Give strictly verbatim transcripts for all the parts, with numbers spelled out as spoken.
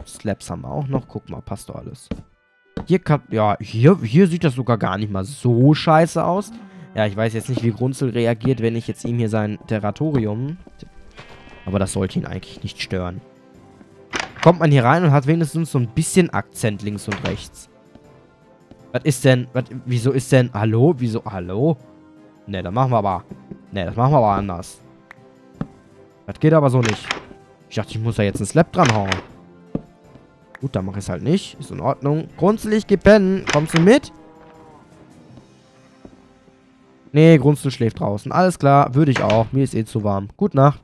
Slabs haben wir auch noch. Guck mal, passt doch alles. Hier kann, ja, hier, hier sieht das sogar gar nicht mal so scheiße aus. Ja, ich weiß jetzt nicht, wie Grunzel reagiert, wenn ich jetzt ihm hier sein Territorium... Aber das sollte ihn eigentlich nicht stören. Kommt man hier rein und hat wenigstens so ein bisschen Akzent links und rechts. Was ist denn... Was, wieso ist denn... Hallo? Wieso... Hallo? Ne, das machen wir aber... Ne, das machen wir aber anders. Das geht aber so nicht. Ich dachte, ich muss da jetzt ein Slab dran hauen. Gut, dann mache ich es halt nicht. Ist in Ordnung. Grunzel, ich geh pennen. Kommst du mit? Nee, Grunzel schläft draußen. Alles klar, würde ich auch. Mir ist eh zu warm. Gute Nacht.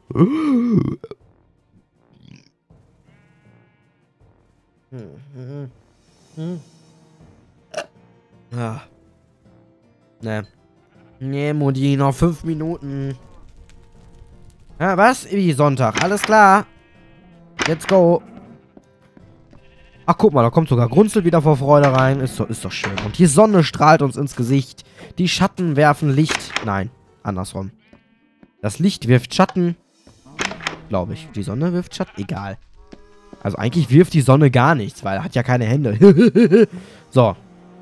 Ja. Ne. Nee, Mutti, noch fünf Minuten. Ja, was? Wie Sonntag. Alles klar. Let's go. Ach, guck mal, da kommt sogar Grunzel wieder vor Freude rein. Ist doch, ist doch schön. Und die Sonne strahlt uns ins Gesicht. Die Schatten werfen Licht. Nein, andersrum. Das Licht wirft Schatten. Glaube ich. Die Sonne wirft Schatten. Egal. Also eigentlich wirft die Sonne gar nichts, weil er hat ja keine Hände. So.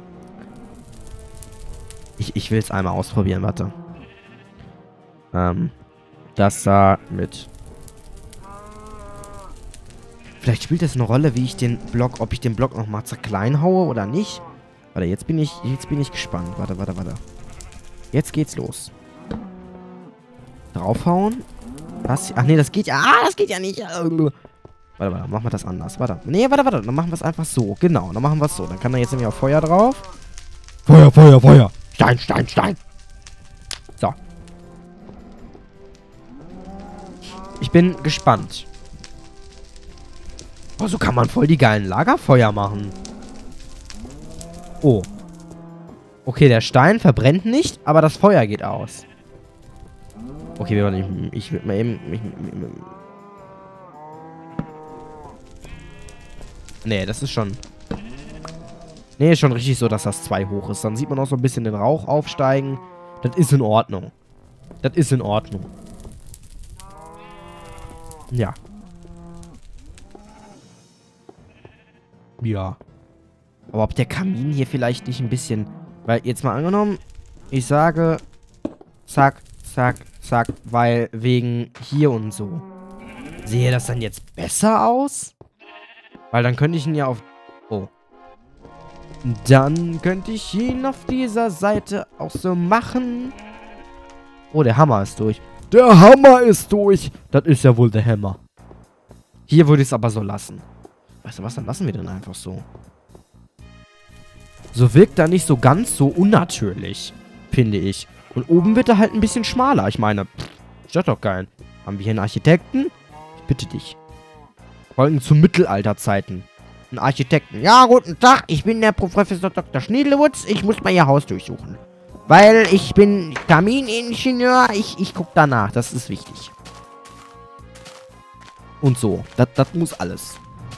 Ich, ich will es einmal ausprobieren, warte. Ähm, das da mit... Vielleicht spielt das eine Rolle, wie ich den Block, ob ich den Block nochmal zerklein haue oder nicht. Warte, jetzt bin ich, jetzt bin ich gespannt. Warte, warte, warte. Jetzt geht's los. Draufhauen. Was? Ach nee, das geht ja. Ah, das geht ja nicht. Warte, warte, machen wir das anders. Warte. Nee, warte, warte. Dann machen wir es einfach so. Genau, dann machen wir es so. Dann kann da jetzt nämlich auch Feuer drauf. Feuer, Feuer, Feuer. Stein, Stein, Stein. So. Ich bin gespannt. Oh, so kann man voll die geilen Lagerfeuer machen. Oh. Okay, der Stein verbrennt nicht, aber das Feuer geht aus. Okay, wir wollen nicht. Ich will mal eben. Ich, nee, das ist schon. Nee, ist schon richtig so, dass das zwei hoch ist. Dann sieht man auch so ein bisschen den Rauch aufsteigen. Das ist in Ordnung. Das ist in Ordnung. Ja. Ja. Aber ob der Kamin hier vielleicht nicht ein bisschen... Weil, jetzt mal angenommen, ich sage, zack, zack, zack, weil wegen hier und so. Sehe das dann jetzt besser aus? Weil dann könnte ich ihn ja auf... Oh. Dann könnte ich ihn auf dieser Seite auch so machen. Oh, der Hammer ist durch. Der Hammer ist durch. Das ist ja wohl der Hammer. Hier würde ich es aber so lassen. Weißt du was, dann lassen wir den einfach so. So wirkt er nicht so ganz so unnatürlich, finde ich. Und oben wird er halt ein bisschen schmaler. Ich meine, pff, stört doch keinen. Haben wir hier einen Architekten? Ich bitte dich. Vor allem zu Mittelalterzeiten. Ein Architekten. Ja, guten Tag, ich bin der Professor Doktor Schniedelwutz. Ich muss mal Ihr Haus durchsuchen. Weil ich bin Kaminingenieur. Ich, ich gucke danach, das ist wichtig. Und so. Das, das muss alles.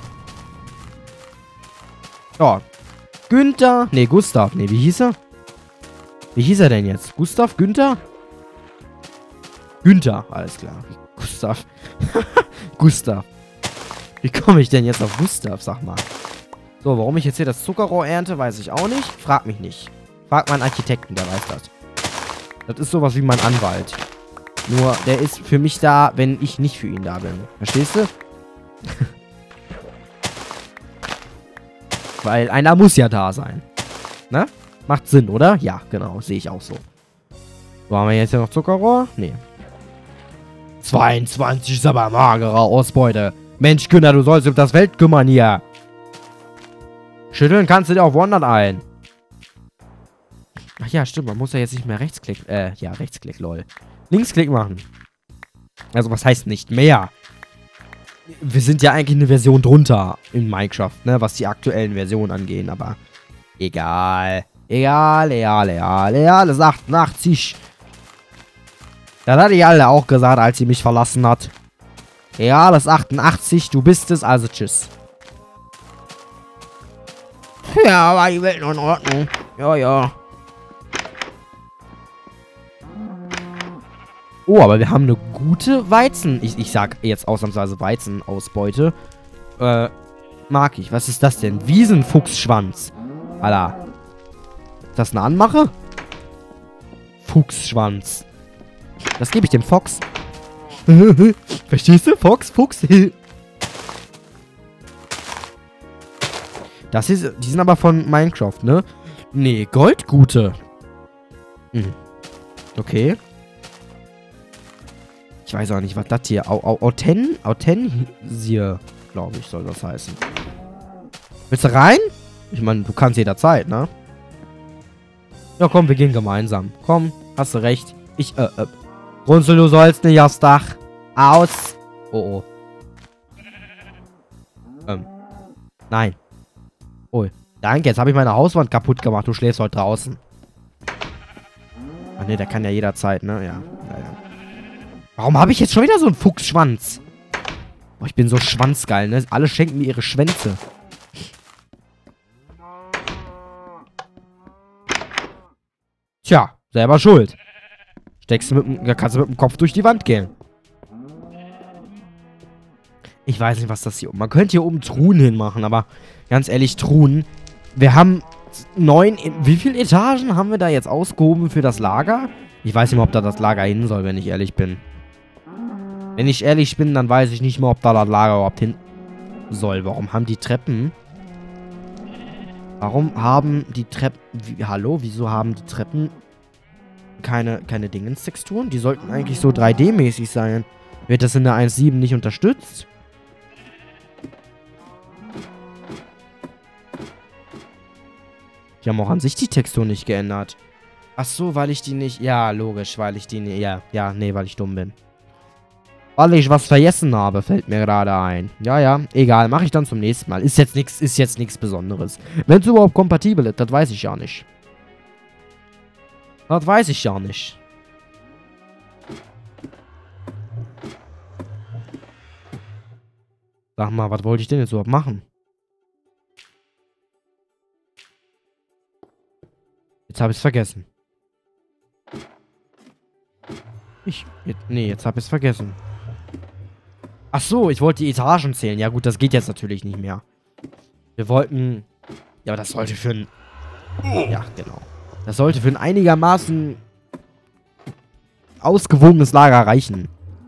Ja. Günther. Ne, Gustav. Ne, wie hieß er? Wie hieß er denn jetzt? Gustav? Günther? Günther. Alles klar. Gustav. Gustav. Wie komme ich denn jetzt auf Gustav, sag mal? So, warum ich jetzt hier das Zuckerrohr ernte, weiß ich auch nicht. Frag mich nicht. Frag meinen Architekten, der weiß das. Das ist sowas wie mein Anwalt. Nur, der ist für mich da, wenn ich nicht für ihn da bin. Verstehst du? Weil einer muss ja da sein. Ne? Macht Sinn, oder? Ja, genau. Sehe ich auch so. So, haben wir jetzt hier noch Zuckerrohr? Nee. zweiundzwanzig ist aber magere Ausbeute. Mensch, Günther, du sollst um das Feld kümmern hier. Schütteln kannst du dir auf hundert ein. Ach ja, stimmt. Man muss ja jetzt nicht mehr Rechtsklick... Äh, ja, Rechtsklick, lol. Linksklick machen. Also, was heißt nicht mehr? Wir sind ja eigentlich eine Version drunter in Minecraft, ne? Was die aktuellen Versionen angehen, aber... Egal. Egal, egal, egal, egal. Das ist achtundachtzig. Das hatte ich alle auch gesagt, als sie mich verlassen hat. Ja, das ist achtundachtzig. Du bist es, also tschüss. Ja, aber die Welt noch in Ordnung. Ja, ja. Oh, aber wir haben eine gute Weizen. Ich, ich sag jetzt ausnahmsweise Weizenausbeute. Äh, mag ich. Was ist das denn? Wiesenfuchsschwanz. Alter. Ist das eine Anmache? Fuchsschwanz. Das gebe ich dem Fox. Verstehst du? Fox, Fuchs. Das ist, die sind aber von Minecraft, ne? Nee, Goldgute. Hm. Okay. Ich weiß auch nicht, was das hier... Au, au, Auten... Autensier, glaube ich, soll das heißen. Willst du rein? Ich meine, du kannst jederzeit, ne? Ja, komm, wir gehen gemeinsam. Komm, hast du recht. Ich, äh, äh. Runzel, du sollst nicht aufs Dach. Aus. Oh, oh. Ähm. Nein. Oh, danke, jetzt habe ich meine Hauswand kaputt gemacht. Du schläfst heute draußen. Ach ne, der kann ja jederzeit, ne? Ja, ja, ja. Warum habe ich jetzt schon wieder so einen Fuchsschwanz? Oh, ich bin so schwanzgeil, ne? Alle schenken mir ihre Schwänze. Tja, selber schuld. Steckst du mit dem, da kannst du mit dem Kopf durch die Wand gehen. Ich weiß nicht, was das hier... Man könnte hier oben Truhen hinmachen, aber ganz ehrlich, Truhen... Wir haben neun... Wie viele Etagen haben wir da jetzt ausgehoben für das Lager? Ich weiß nicht mehr, ob da das Lager hin soll, wenn ich ehrlich bin. Wenn ich ehrlich bin, dann weiß ich nicht mehr, ob da das Lager überhaupt hin soll. Warum haben die Treppen... Warum haben die Treppen... Wie, hallo? Wieso haben die Treppen keine, keine Dingens-Texturen? Die sollten eigentlich so drei D-mäßig sein. Wird das in der eins Punkt sieben nicht unterstützt? Die haben auch an sich die Textur nicht geändert. Ach so, weil ich die nicht... Ja, logisch, weil ich die nicht... Ja, ja, nee, weil ich dumm bin. Weil ich was vergessen habe, fällt mir gerade ein. Ja, ja, egal, mache ich dann zum nächsten Mal. Ist jetzt nichts, ist jetzt nichts Besonderes. Wenn es überhaupt kompatibel ist, das weiß ich ja nicht. Das weiß ich ja nicht. Sag mal, was wollte ich denn jetzt überhaupt machen? Jetzt habe ich es vergessen. Ich... Jetzt, nee, jetzt habe ich es vergessen. Ach so, ich wollte die Etagen zählen. Ja gut, das geht jetzt natürlich nicht mehr. Wir wollten... Ja, aber das sollte für ein... Ja, genau. Das sollte für ein einigermaßen ausgewogenes Lager reichen.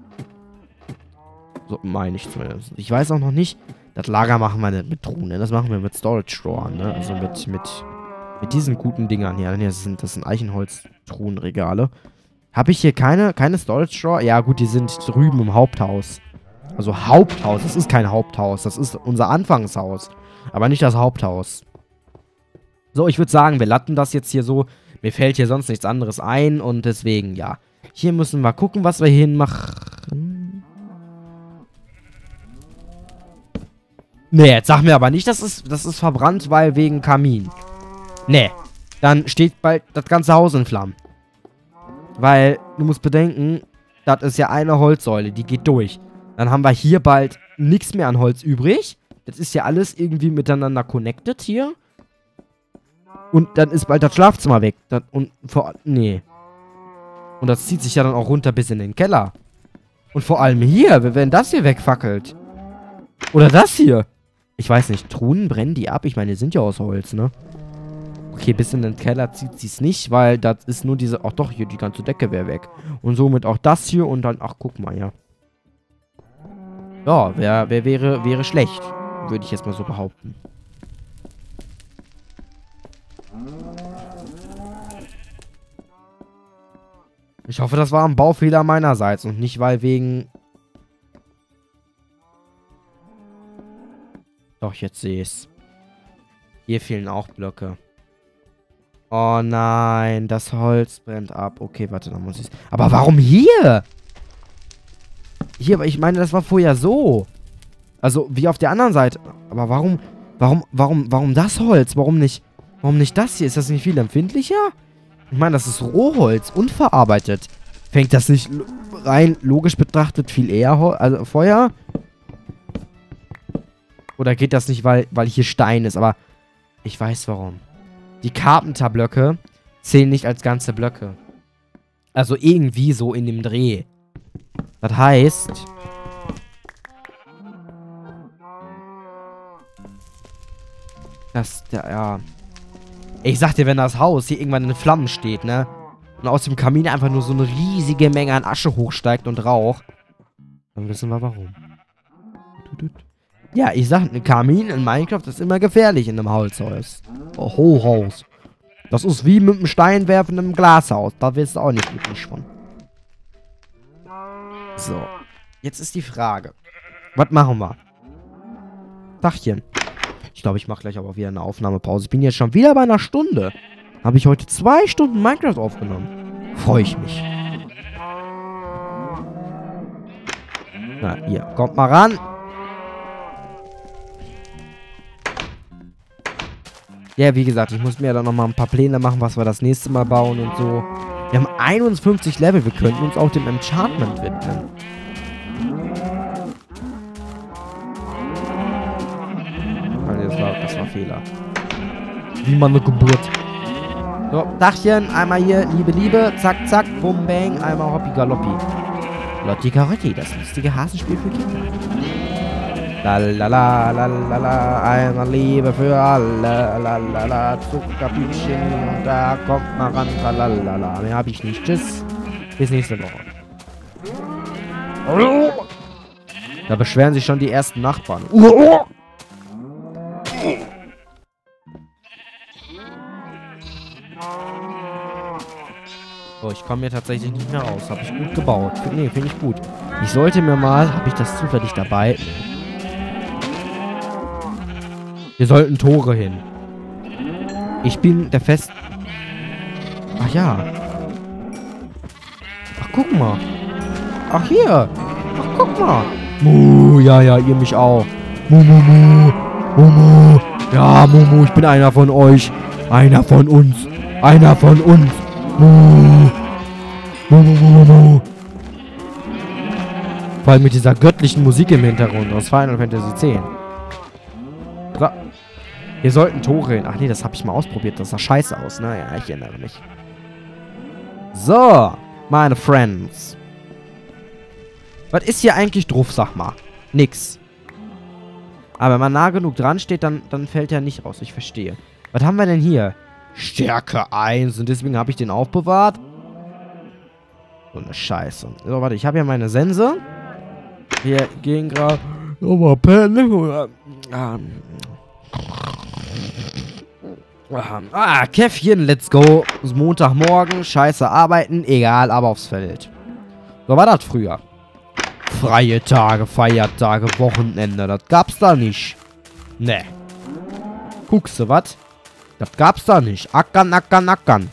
So meine ich zumindest. Ich weiß auch noch nicht... Das Lager machen wir nicht mit Truhen, ne? Das machen wir mit Storage Drawer, ne? Also mit... mit Mit diesen guten Dingern hier. Das sind, das sind Eichenholz-Truhenregale. Habe ich hier keine, keine Storage Drawer? Ja gut, die sind drüben im Haupthaus. Also Haupthaus. Das ist kein Haupthaus. Das ist unser Anfangshaus. Aber nicht das Haupthaus. So, ich würde sagen, wir latten das jetzt hier so. Mir fällt hier sonst nichts anderes ein. Und deswegen, ja. Hier müssen wir gucken, was wir hier hinmachen. Nee, jetzt sag mir aber nicht, das ist, das ist verbrannt, weil wegen Kamin. Nee, dann steht bald das ganze Haus in Flammen. Weil, du musst bedenken, das ist ja eine Holzsäule, die geht durch. Dann haben wir hier bald nichts mehr an Holz übrig. Das ist ja alles irgendwie miteinander connected hier. Und dann ist bald das Schlafzimmer weg. Das, und vor... Nee. Und das zieht sich ja dann auch runter bis in den Keller. Und vor allem hier, wenn das hier wegfackelt. Oder das hier. Ich weiß nicht, Truhen brennen die ab? Ich meine, die sind ja aus Holz, ne? Okay, bis in den Keller zieht sie es nicht, weil das ist nur diese... Ach doch, hier, die ganze Decke wäre weg. Und somit auch das hier und dann... Ach, guck mal, ja. Ja, wer, wer wäre, wäre schlecht. Würde ich jetzt mal so behaupten. Ich hoffe, das war ein Baufehler meinerseits und nicht, weil wegen... Doch, jetzt sehe ich es. Hier fehlen auch Blöcke. Oh nein, das Holz brennt ab. Okay, warte, dann muss ich... Aber warum hier? Hier, aber ich meine, das war vorher so. Also, wie auf der anderen Seite. Aber warum, warum, warum, warum das Holz? Warum nicht, warum nicht das hier? Ist das nicht viel empfindlicher? Ich meine, das ist Rohholz, unverarbeitet. Fängt das nicht rein logisch betrachtet viel eher Hol also Feuer? Oder geht das nicht, weil, weil hier Stein ist? Aber ich weiß warum. Die Carpenter-Blöcke zählen nicht als ganze Blöcke. Also irgendwie so in dem Dreh. Das heißt... Das, der, ja. Ich sag dir, wenn das Haus hier irgendwann in Flammen steht, ne? Und aus dem Kamin einfach nur so eine riesige Menge an Asche hochsteigt und Rauch. Dann wissen wir warum. Ja, ich sag, ein Kamin in Minecraft ist immer gefährlich in einem Holzhaus. Oh, Hochhaus. Das ist wie mit einem Steinwerfen im Glashaus. Da wirst du auch nicht glücklich von. So. Jetzt ist die Frage. Was machen wir? Tachchen. Ich glaube, ich mache gleich aber wieder eine Aufnahmepause. Ich bin jetzt schon wieder bei einer Stunde. Habe ich heute zwei Stunden Minecraft aufgenommen. Freue ich mich. Na, hier. Kommt mal ran. Ja, wie gesagt, ich muss mir ja dann nochmal ein paar Pläne machen, was wir das nächste Mal bauen und so. Wir haben einundfünfzig Level. Wir könnten uns auch dem Enchantment widmen. Das war, das war Fehler. Wie man eine Geburt. So, Dachchen, einmal hier, Liebe, Liebe, zack, zack, bum, bang, einmal Hoppi Galoppi. Lotti Carotti, das lustige Hasenspiel für Kinder. Lalala, lalala, einmal Liebe für alle, lalala, Zuckerpüppchen, und da kommt mal ran, lalala. Mehr hab ich nicht. Tschüss, bis nächste Woche. Da beschweren sich schon die ersten Nachbarn. Oh, ich komme mir tatsächlich nicht mehr raus. Habe ich gut gebaut. Ne, finde ich gut. Ich sollte mir mal... Habe ich das zufällig dabei? Wir sollten Tore hin. Ich bin der Fest... Ach ja. Ach, guck mal. Ach, hier. Ach, guck mal. Mu, ja, ja, ihr mich auch. Mu, mu, mu. Mu, mu. Ja, Mumu, ich bin einer von euch. Einer von uns. Einer von uns. Mu. Mu, mu, mu, mu. Vor allem mit dieser göttlichen Musik im Hintergrund aus Final Fantasy X. So. Wir sollten Tore hin. Ach nee, das habe ich mal ausprobiert. Das sah scheiße aus. Naja, ich erinnere mich. So, meine Friends. Was ist hier eigentlich drauf, sag mal? Nix. Aber wenn man nah genug dran steht, dann, dann fällt er nicht raus. Ich verstehe. Was haben wir denn hier? Stärke eins. Und deswegen habe ich den aufbewahrt. So eine Scheiße. So, warte. Ich habe ja meine Sense. Wir gehen gerade... Oh, mal pennen. Ah, Käffchen. Let's go. Es ist Montagmorgen. Scheiße arbeiten. Egal, aber aufs Feld. So war das früher. Freie Tage, Feiertage, Wochenende. Das gab's da nicht. Ne. Guckst du, was? Das gab's da nicht. Ackern, ackern, ackern.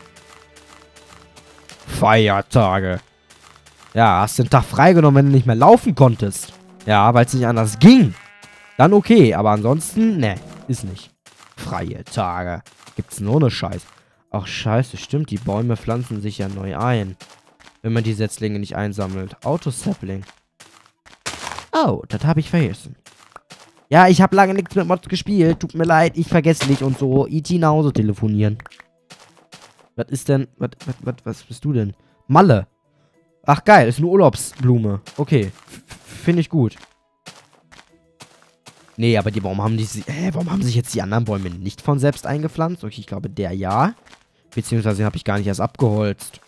Feiertage. Ja, hast den Tag freigenommen, wenn du nicht mehr laufen konntest. Ja, weil es nicht anders ging. Dann okay, aber ansonsten, ne, ist nicht. Freie Tage. Gibt's nur ne Scheiß. Ach, scheiße, stimmt. Die Bäume pflanzen sich ja neu ein. Wenn man die Setzlinge nicht einsammelt. Autosapling. Oh, das habe ich vergessen. Ja, ich habe lange nichts mit Mods gespielt. Tut mir leid, ich vergesse nicht und so. E T nach Hause telefonieren. Was ist denn... Was, was, was, was bist du denn? Malle. Ach, geil. Ist eine Urlaubsblume. Okay. Finde ich gut. Nee, aber die, warum haben die... Hä, warum haben sich jetzt die anderen Bäume nicht von selbst eingepflanzt? Okay, ich glaube, der ja. Beziehungsweise habe ich gar nicht erst abgeholzt.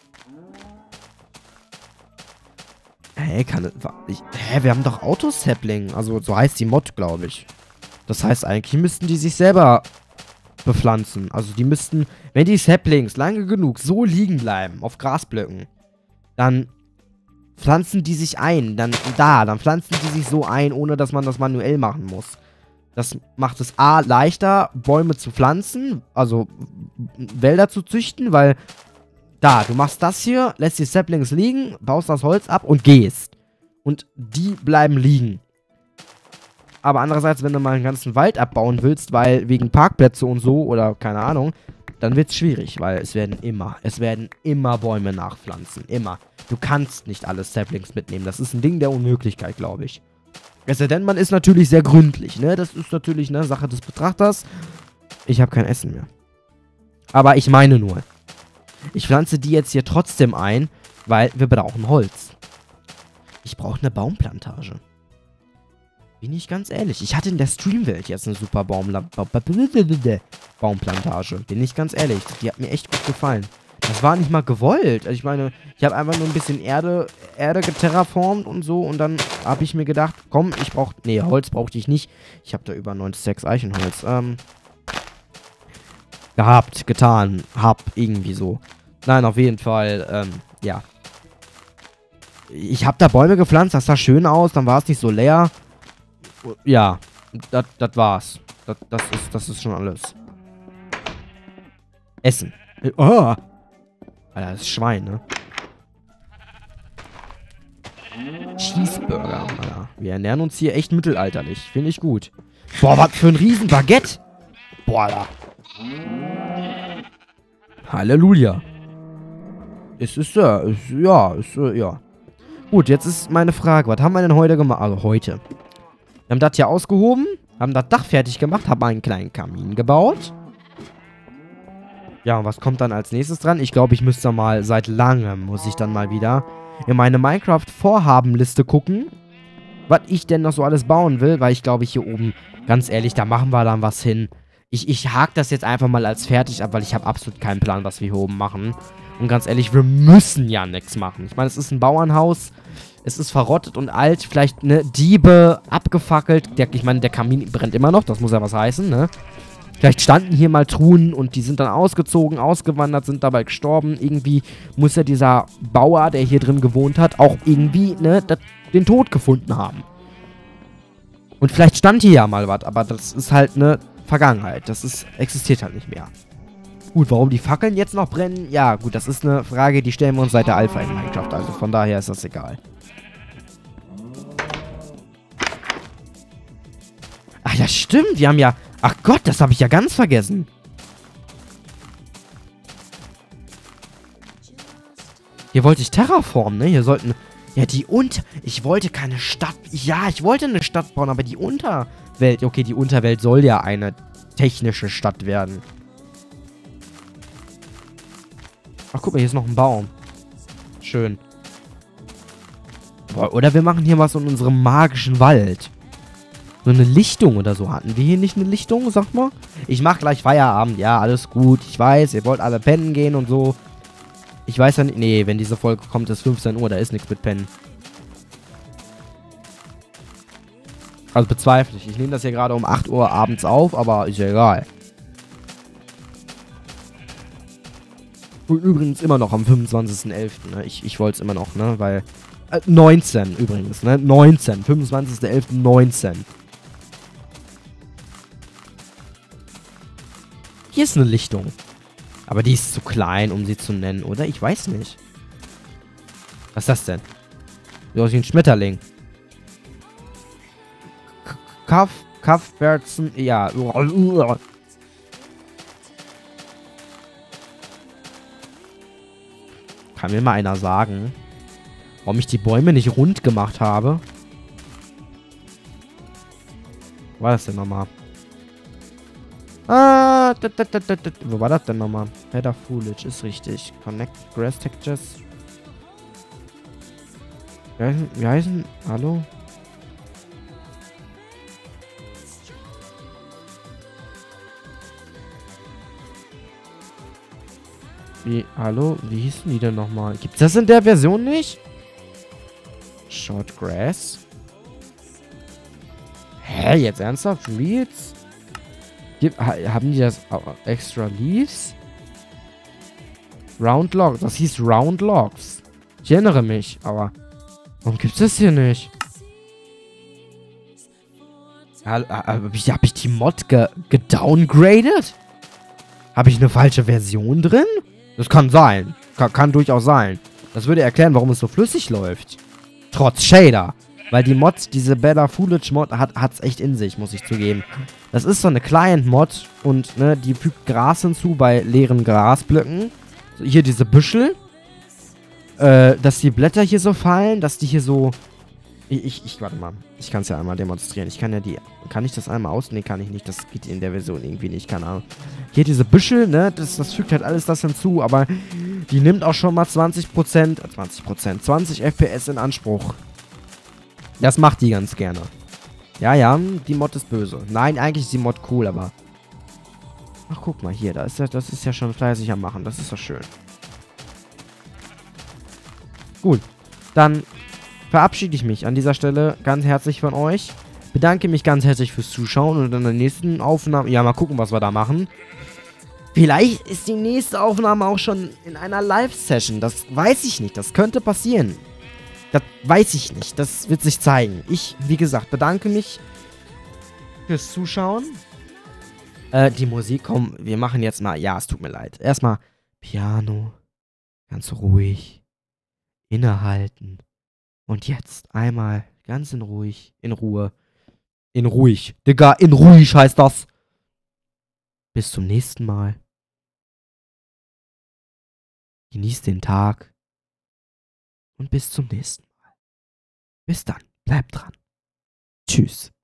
Hä, kann ich, hä, wir haben doch Autosapling. Also, so heißt die Mod, glaube ich. Das heißt, eigentlich müssten die sich selber bepflanzen. Also, die müssten, wenn die Saplings lange genug so liegen bleiben, auf Grasblöcken, dann pflanzen die sich ein. Dann, da, dann pflanzen die sich so ein, ohne dass man das manuell machen muss. Das macht es A, leichter, Bäume zu pflanzen, also Wälder zu züchten, weil... Da, du machst das hier, lässt die Saplings liegen, baust das Holz ab und gehst. Und die bleiben liegen. Aber andererseits, wenn du mal einen ganzen Wald abbauen willst, weil wegen Parkplätze und so, oder keine Ahnung, dann wird es schwierig, weil es werden immer, es werden immer Bäume nachpflanzen. Immer. Du kannst nicht alle Saplings mitnehmen. Das ist ein Ding der Unmöglichkeit, glaube ich. Es sei denn, man ist natürlich sehr gründlich, ne? Das ist natürlich eine Sache des Betrachters. Ich habe kein Essen mehr. Aber ich meine nur... Ich pflanze die jetzt hier trotzdem ein, weil wir brauchen Holz. Ich brauche eine Baumplantage. Bin ich ganz ehrlich. Ich hatte in der Streamwelt jetzt eine super Baumla Baumplantage. Bin ich ganz ehrlich. Die hat mir echt gut gefallen. Das war nicht mal gewollt. Also ich meine, ich habe einfach nur ein bisschen Erde, Erde geterraformt und so. Und dann habe ich mir gedacht, komm, ich brauche... Nee, Holz brauchte ich nicht. Ich habe da über neunundsechzig Eichenholz. Ähm... Gehabt, getan, hab, irgendwie so. Nein, auf jeden Fall, ähm, ja. Ich hab da Bäume gepflanzt, das sah schön aus, dann war es nicht so leer. Ja, das war's. Das, das, ist, das ist schon alles. Essen. Oh! Alter, das ist Schwein, ne? Cheeseburger, Alter. Wir ernähren uns hier echt mittelalterlich. Finde ich gut. Boah, was für ein riesen Baguette. Boah, Alter. Halleluja. Es ist, äh, ist, ja, ist, äh, ja. Gut, jetzt ist meine Frage, was haben wir denn heute gemacht? Also heute. Wir haben das hier ausgehoben, haben das Dach fertig gemacht, haben einen kleinen Kamin gebaut. Ja, und was kommt dann als nächstes dran? Ich glaube, ich müsste mal, seit langem muss ich dann mal wieder in meine Minecraft-Vorhabenliste gucken, was ich denn noch so alles bauen will, weil ich glaube, hier oben, ganz ehrlich, da machen wir dann was hin. Ich, ich hake das jetzt einfach mal als fertig ab, weil ich habe absolut keinen Plan, was wir hier oben machen. Und ganz ehrlich, wir müssen ja nichts machen. Ich meine, es ist ein Bauernhaus, es ist verrottet und alt, vielleicht, ne, Diebe, abgefackelt. Der, ich meine, der Kamin brennt immer noch, das muss ja was heißen, ne? Vielleicht standen hier mal Truhen und die sind dann ausgezogen, ausgewandert, sind dabei gestorben. Irgendwie muss ja dieser Bauer, der hier drin gewohnt hat, auch irgendwie, ne, das, den Tod gefunden haben. Und vielleicht stand hier ja mal was, aber das ist halt, ne, Vergangenheit. Das ist, existiert halt nicht mehr. Gut, warum die Fackeln jetzt noch brennen? Ja, gut, das ist eine Frage, die stellen wir uns seit der Alpha in Minecraft. Also von daher ist das egal. Ach ja, stimmt. Wir haben ja... Ach Gott, das habe ich ja ganz vergessen. Hier wollte ich terraformen, ne? Hier sollten... Ja, die Unter... Ich wollte keine Stadt... Ja, ich wollte eine Stadt bauen, aber die Unterwelt... Okay, die Unterwelt soll ja eine technische Stadt werden. Ach, guck mal, hier ist noch ein Baum. Schön. Boah, oder wir machen hier was in unserem magischen Wald. So eine Lichtung oder so. Hatten wir hier nicht eine Lichtung, sag mal? Ich mach gleich Feierabend. Ja, alles gut. Ich weiß, ihr wollt alle pennen gehen und so. Ich weiß ja nicht... Nee, wenn diese Folge kommt, ist fünfzehn Uhr. Da ist nichts mit pennen. Also bezweifle ich. Ich nehme das hier gerade um acht Uhr abends auf, aber ist ja egal. Und übrigens immer noch am fünfundzwanzigsten elften Ne? Ich, ich wollte es immer noch, ne? Weil... Äh, neunzehn übrigens, ne? neunzehn. fünfundzwanzigster elfter neunzehn Hier ist eine Lichtung. Aber die ist zu klein, um sie zu nennen, oder? Ich weiß nicht. Was ist das denn? Sieht aus wie ein Schmetterling. Kaff, Kaffberzen, ja. Kann mir mal einer sagen, warum ich die Bäume nicht rund gemacht habe? Wo war das denn nochmal? Ah, dat, dat, dat, dat, dat. Wo war das denn nochmal? Feather Foliage, ist richtig. Connect Grass Textures. Wie heißen, wie heißen? Hallo? Wie, hallo? Wie hießen die denn nochmal? Gibt's das in der Version nicht? Short Grass? Hä, jetzt ernsthaft? Reeds? Gib, ha, haben die das oh, extra Leaves? Round Logs. Das hieß Round Logs. Ich erinnere mich, aber warum gibt's das hier nicht? Habe ich, hab ich die Mod ge gedowngraded? Habe ich eine falsche Version drin? Das kann sein. Kann, kann durchaus sein. Das würde erklären, warum es so flüssig läuft. Trotz Shader. Weil die Mod, diese Better Foolish Mod, hat hat's echt in sich, muss ich zugeben. Das ist so eine Client-Mod und, ne, die fügt Gras hinzu bei leeren Grasblöcken. So, hier diese Büschel. Äh, dass die Blätter hier so fallen, dass die hier so... Ich, ich, ich warte mal. Ich kann es ja einmal demonstrieren. Ich kann ja die... Kann ich das einmal aus? Nee, kann ich nicht. Das geht in der Version irgendwie nicht. Keine Ahnung. Hier diese Büschel, ne? Das, das fügt halt alles das hinzu. Aber die nimmt auch schon mal zwanzig Prozent... zwanzig Prozent. zwanzig F P S in Anspruch. Das macht die ganz gerne. Ja, ja, die Mod ist böse. Nein, eigentlich ist die Mod cool, aber... Ach, guck mal hier, da ist ja, das ist ja schon fleißig am Machen. Das ist doch schön. Gut, dann verabschiede ich mich an dieser Stelle ganz herzlich von euch. Bedanke mich ganz herzlich fürs Zuschauen und in der nächsten Aufnahme... Ja, mal gucken, was wir da machen. Vielleicht ist die nächste Aufnahme auch schon in einer Live-Session. Das weiß ich nicht. Das könnte passieren. Das weiß ich nicht. Das wird sich zeigen. Ich, wie gesagt, bedanke mich fürs Zuschauen. Äh, die Musik, komm, wir machen jetzt mal... Ja, es tut mir leid. Erstmal Piano. Ganz ruhig. Innehalten. Und jetzt einmal ganz in ruhig, in Ruhe. In ruhig. Digga, in ruhig heißt das. Bis zum nächsten Mal. Genießt den Tag. Und bis zum nächsten Mal. Bis dann. Bleibt dran. Tschüss.